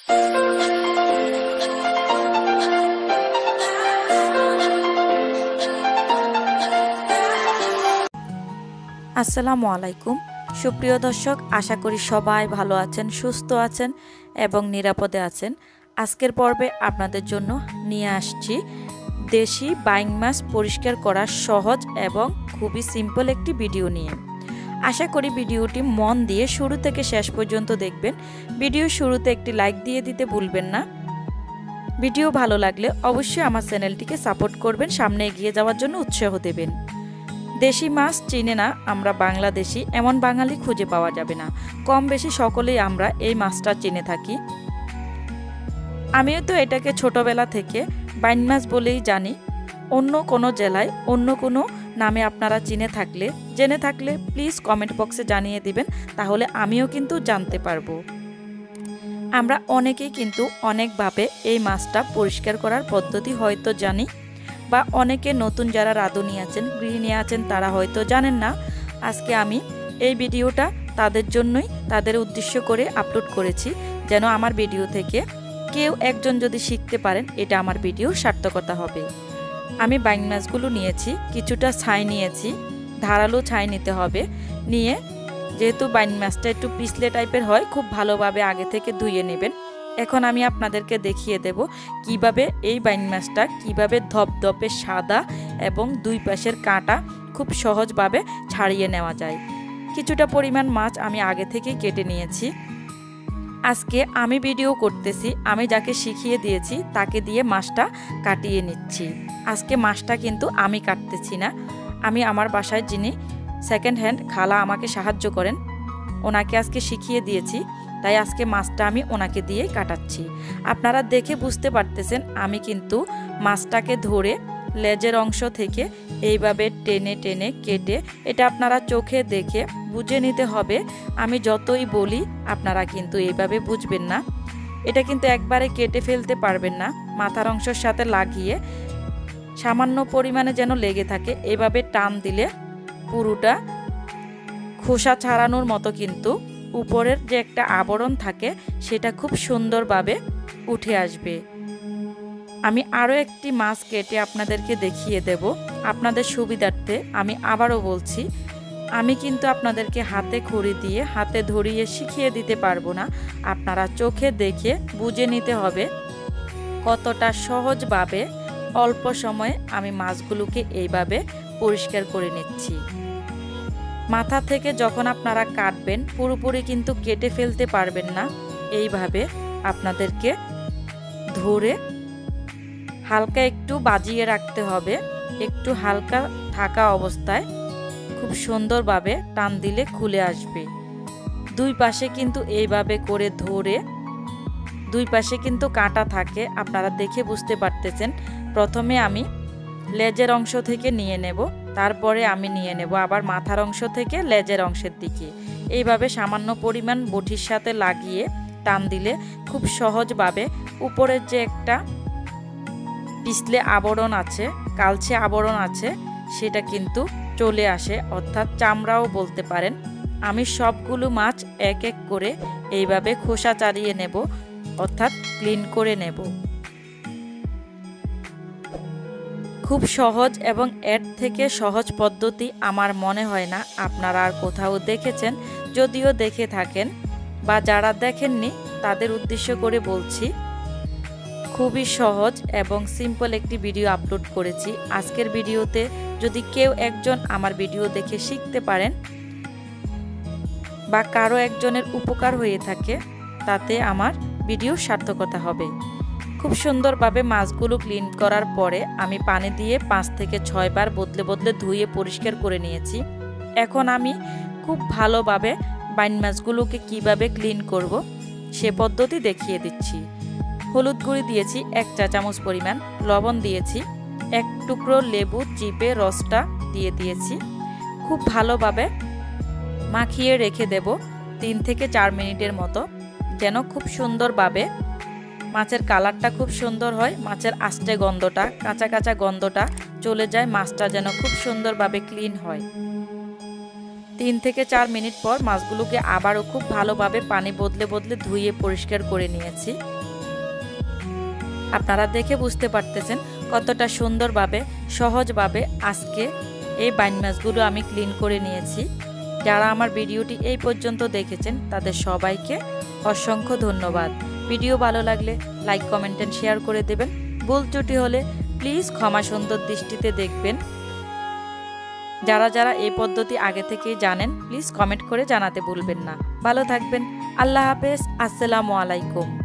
আসসালামু আলাইকুম সুপ্রিয় দর্শক, আশা করি সবাই ভালো আছেন, সুস্থ আছেন এবং নিরাপদে আছেন। আজকের পর্বে আপনাদের জন্য নিয়ে আসছি দেশি বাইং মাছ পরিষ্কার করা সহজ এবং খুবই সিম্পল একটি ভিডিও নিয়ে। আশা করি ভিডিওটি মন দিয়ে শুরু থেকে শেষ পর্যন্ত দেখবেন। ভিডিও শুরুতে একটি লাইক দিয়ে দিতে ভুলবেন না। ভিডিও ভালো লাগলে অবশ্যই আমার চ্যানেলটিকে সাপোর্ট করবেন, সামনে এগিয়ে যাওয়ার জন্য উৎসাহ দেবেন। দেশি মাছ চিনে না আমরা বাংলাদেশি এমন বাঙালি খুঁজে পাওয়া যাবে না। কম বেশি সকলেই আমরা এই মাছটা চিনে থাকি। আমিও তো এটাকে ছোটবেলা থেকে বাইন মাছ বলেই জানি। অন্য কোনো জেলায় অন্য কোনো নামে আপনারা জেনে থাকলে প্লিজ কমেন্ট বক্সে জানিয়ে দিবেন, তাহলে আমিও কিন্তু জানতে পারবো। আমরা অনেকেই কিন্তু অনেকভাবে এই মাছটা পরিষ্কার করার পদ্ধতি হয়তো জানি, বা অনেকে নতুন যারা রাঁধুনি আছেন, গৃহিণী আছেন, তারা হয়তো জানেন না। আজকে আমি এই ভিডিওটা তাদের জন্যই, তাদের উদ্দেশ্য করে আপলোড করেছি, যেন আমার ভিডিও থেকে কেউ একজন যদি শিখতে পারেন, এটা আমার ভিডিও সার্থকতা হবে। আমি বাইং মাছগুলো নিয়েছি, কিছুটা ছাই নিয়েছি, ধারালো ছাই নিতে হবে। নিয়ে যেহেতু বাইং মাছটা একটু পিছলে টাইপের হয়, খুব ভালোভাবে আগে থেকে ধুয়ে নেবেন। এখন আমি আপনাদেরকে দেখিয়ে দেব কিভাবে এই বাইং মাছটা কিভাবে ধপধপে সাদা এবং দুই পাশের কাঁটা খুব সহজভাবে ছাড়িয়ে নেওয়া যায়। কিছুটা পরিমাণ মাছ আমি আগে থেকেই কেটে নিয়েছি। আজকে আমি ভিডিও করতেছি, আমি যাকে শিখিয়ে দিয়েছি তাকে দিয়ে মাছটা কাটিয়ে নিচ্ছি। আজকে মাছটা কিন্তু আমি কাটতেছি না, আমি আমার বাসায় যিনি সেকেন্ড হ্যান্ড খালা আমাকে সাহায্য করেন, ওনাকে আজকে শিখিয়ে দিয়েছি, তাই আজকে মাছটা আমি ওনাকে দিয়েই কাটাচ্ছি। আপনারা দেখে বুঝতে পারতেছেন আমি কিন্তু মাছটাকে ধরে লেজের অংশ থেকে এইভাবে টেনে টেনে কেটে, এটা আপনারা চোখে দেখে বুঝে নিতে হবে। আমি যতই বলি আপনারা কিন্তু এইভাবে বুঝবেন না। এটা কিন্তু একবারে কেটে ফেলতে পারবেন না, মাথার অংশের সাথে লাগিয়ে সামান্য পরিমাণে যেন লেগে থাকে, এইভাবে টান দিলে পুরোটা খোসা ছাড়ানোর মতো কিন্তু উপরের যে একটা আবরণ থাকে সেটা খুব সুন্দরভাবে উঠে আসবে। আমি আরও একটি মাছ কেটে আপনাদেরকে দেখিয়ে দেব আপনাদের সুবিধার্থে। আমি আবারও বলছি, আমি কিন্তু আপনাদেরকে হাতে খড়ি দিয়ে হাতে ধরিয়ে শিখিয়ে দিতে পারবো না, আপনারা চোখে দেখে বুঝে নিতে হবে কতটা সহজভাবে অল্প সময়ে আমি মাছগুলোকে এইভাবে পরিষ্কার করে নিচ্ছি। মাথা থেকে যখন আপনারা কাটবেন পুরোপুরি কিন্তু কেটে ফেলতে পারবেন না, এইভাবে আপনাদেরকে ধরে হালকা একটু বাজিয়ে রাখতে হবে। একটু হালকা থাকা অবস্থায় খুব সুন্দরভাবে টান দিলে খুলে আসবে। দুই পাশে কিন্তু এইভাবে করে ধরে, দুই পাশে কিন্তু কাঁটা থাকে, আপনারা দেখে বুঝতে পারতেছেন। প্রথমে আমি লেজের অংশ থেকে নিয়ে নেব, তারপরে আমি নিয়ে নেব আবার মাথার অংশ থেকে লেজের অংশের দিকে। এইভাবে সামান্য পরিমাণ বটির সাথে লাগিয়ে টান দিলে খুব সহজভাবে উপরের যে একটা পিছলে আবরণ আছে, কালচে আবরণ আছে, সেটা কিন্তু চলে আসে, অর্থাৎ চামড়াও বলতে পারেন। আমি সবগুলো মাছ এক এক করে এইভাবে খোসা ছাড়িয়ে নেব, অর্থাৎ ক্লিন করে নেব। খুব সহজ এবং এর থেকে সহজ পদ্ধতি আমার মনে হয় না আপনারা আর কোথাও দেখেছেন। যদিও দেখে থাকেন বা যারা দেখেননি তাদের উদ্দেশ্য করে বলছি, খুবই সহজ এবং সিম্পল একটি ভিডিও আপলোড করেছি। আজকের ভিডিওতে যদি কেউ একজন আমার ভিডিও দেখে শিখতে পারেন বা কারো একজনের উপকার হয়ে থাকে, তাতে আমার ভিডিও সার্থকতা হবে। খুব সুন্দরভাবে মাছগুলো ক্লিন করার পরে আমি পানি দিয়ে 5 থেকে 6 বার বদলে বদলে ধুয়ে পরিষ্কার করে নিয়েছি। এখন আমি খুব ভালোভাবে বাইন মাছগুলোকে কিভাবে ক্লিন করব সে পদ্ধতি দেখিয়ে দিচ্ছি। হলুদ গুঁড়ি দিয়েছি 1 চা চামচ পরিমাণ, লবণ দিয়েছি, 1 টুকরো লেবু চিপে রসটা দিয়ে দিয়েছি। খুব ভালোভাবে মাখিয়ে রেখে দেব 3 থেকে 4 মিনিটের মতো, যেন খুব সুন্দরভাবে মাছের কালারটা খুব সুন্দর হয়, মাছের আস্তে গন্ধটা, কাঁচা কাঁচা গন্ধটা চলে যায়, মাছটা যেন খুব সুন্দরভাবে ক্লিন হয়। 3 থেকে 4 মিনিট পর মাছগুলোকে আবারও খুব ভালোভাবে পানি বদলে বদলে ধুয়ে পরিষ্কার করে নিয়েছি। আপনারা দেখে বুঝতে পারতেছেন কতটা সুন্দরভাবে সহজভাবে আজকে এই বাইম মাছগুলো আমি ক্লিন করে নিয়েছি। যারা আমার ভিডিওটি এই পর্যন্ত দেখেছেন তাদের সবাইকে অসংখ্য ধন্যবাদ। ভিডিও ভালো লাগলে লাইক কমেন্ট এন্ড শেয়ার করে দেবেন। ভুল ত্রুটি হলে প্লিজ ক্ষমা সুন্দর দৃষ্টিতে দেখবেন। যারা যারা এই পদ্ধতি আগে থেকেই জানেন প্লিজ কমেন্ট করে জানাতে ভুলবেন না। ভালো থাকবেন। আল্লাহ হাফেজ। আসসালামু আলাইকুম।